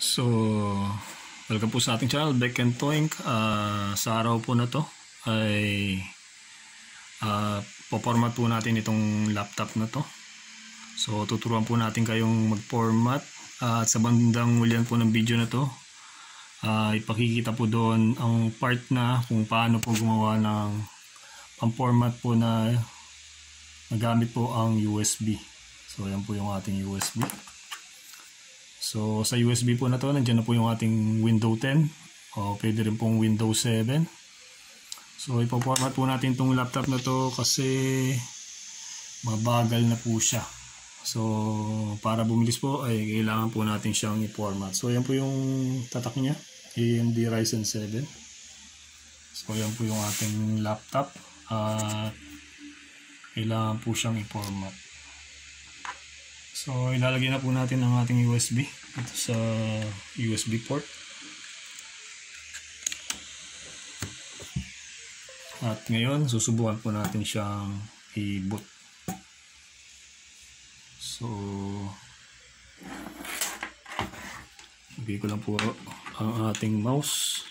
So, welcome po sa ating channel, Beck and Toink. Sa araw po na to ay po-format po natin itong laptop na to. So, tuturuan po natin kayong mag-format. At sa bandang ulian po ng video na to, ipakikita po doon ang part na kung paano po gumawa ng pang-format po na nagamit po ang USB. So, yan po yung ating USB. So, sa USB po na to, nandiyan na po yung ating Windows 10 o pwede rin pong Windows 7. So, ipo-format po natin itong laptop na to kasi mabagal na po siya. So, para bumilis po ay kailangan po natin siyang i-format. So, yan po yung tatak niya, AMD Ryzen 7. So, yan po yung ating laptop. Kailangan po siyang i-format. So, ilalagay na po natin ang ating USB dito sa USB port. At ngayon, susubukan po natin siyang i-boot. So, lagay ko lang po ang ating mouse.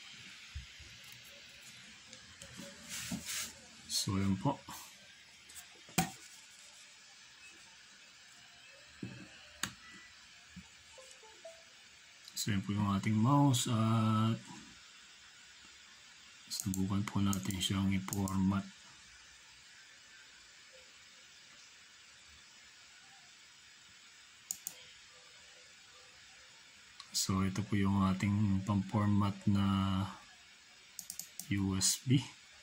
So, yan po. So, yan po yung ating mouse at subukan po natin siyang i-format. So, ito po yung ating pang-format na USB.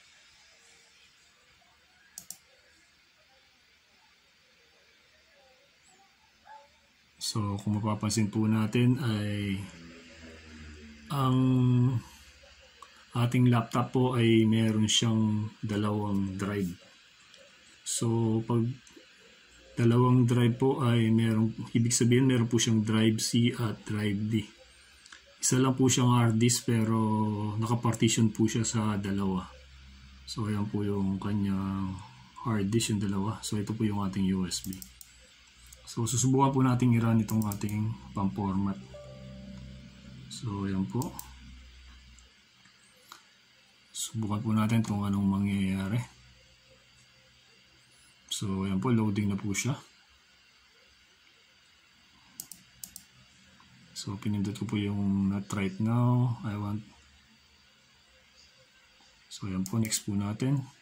So, kung mapapansin po natin ay ang ating laptop po ay meron siyang dalawang drive. So, pag dalawang drive po ay meron, ibig sabihin meron po siyang drive C at drive D. Isa lang po siyang hard disk pero nakapartition po siya sa dalawa. So, ayan po yung kanyang hard disk, yung dalawa. So, ito po yung ating USB. So, susubukan po natin i-run itong ating pang-format. So, ayan po. Subukan po natin kung anong mangyayari. So, ayan po. Loading na po siya. So, pinindot ko po yung not right now. I want. So, ayan po. Next po natin.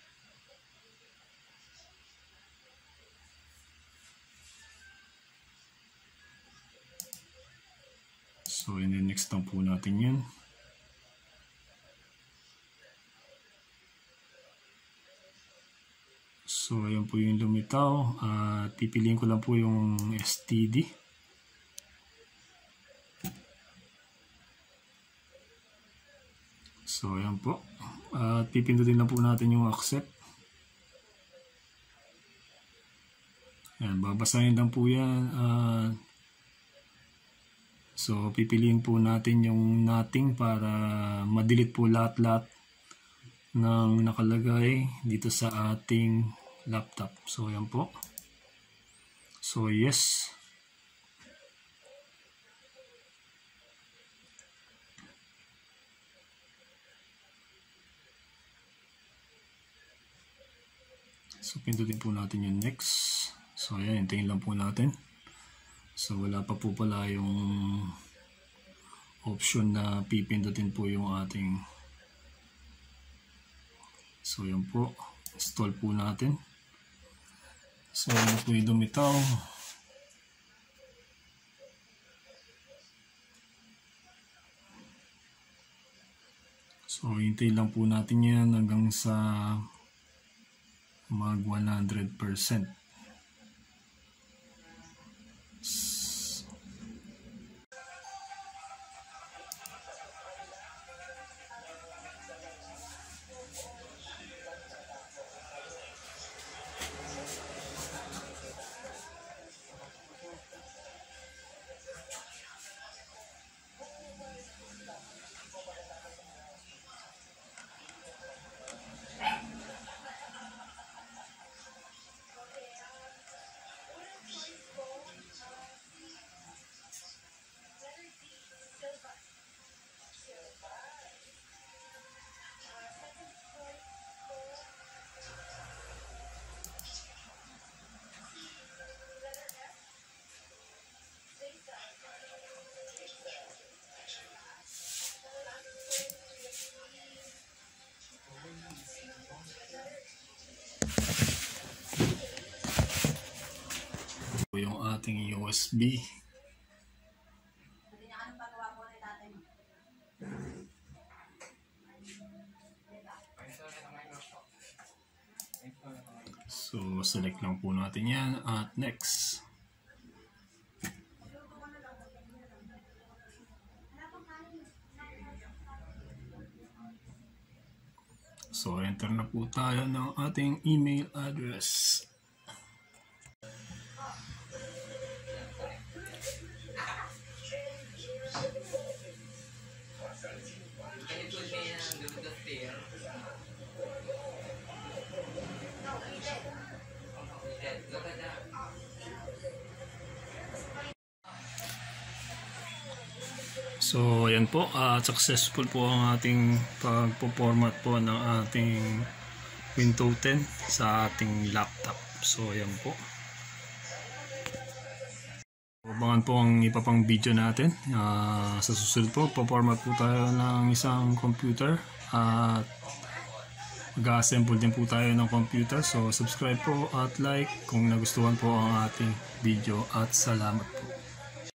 So, next lang po natin yan. So, ayan po yung lumitaw. Pipiliin ko lang po yung STD. So, ayan po. Pipindutin lang po natin yung accept. Ayan, babasahin lang po yan. So, pipiliin po natin yung nothing para ma-delete po lahat-lahat ng nakalagay dito sa ating laptop. So, ayan po. So, yes. So, pindutin po natin yung next. So, ayan, hintayin lang po natin. So, wala pa po pala yung option na pipindutin po yung ating. So, yan po. Install po natin. So, yan po yung dumitaw. So, hintayin lang po natin yan hanggang sa mag 100%. ating USB. So select lang po natin yan at next. So enter na po tayo ng ating email address. So ayan po, successful po ang ating pagpo-format po ng ating Windows 10 sa ating laptop. So ayan po. Abangan po ang iba pang video natin. Sa susunod po, po-format po tayo ng isang computer at mag-assemble din po tayo ng computer. So subscribe po at like kung nagustuhan po ang ating video at salamat po.